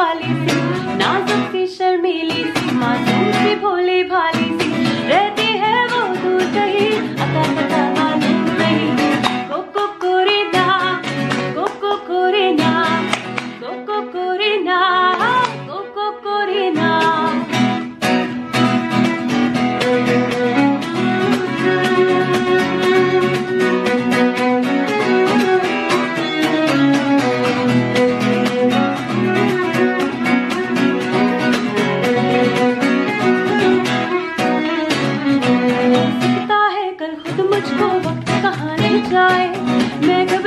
वाली सी, नाजुक सी शर्मीली सी, मासूम सी भोली भाली सी, रहती है वो दूर कहीं, अता पता मालूम नहीं। कोको कोरिना, कोको कोरिना, कोको कोरिना, कोको कोरिना। मुझको वक्त कहाँ ले जाए, मैं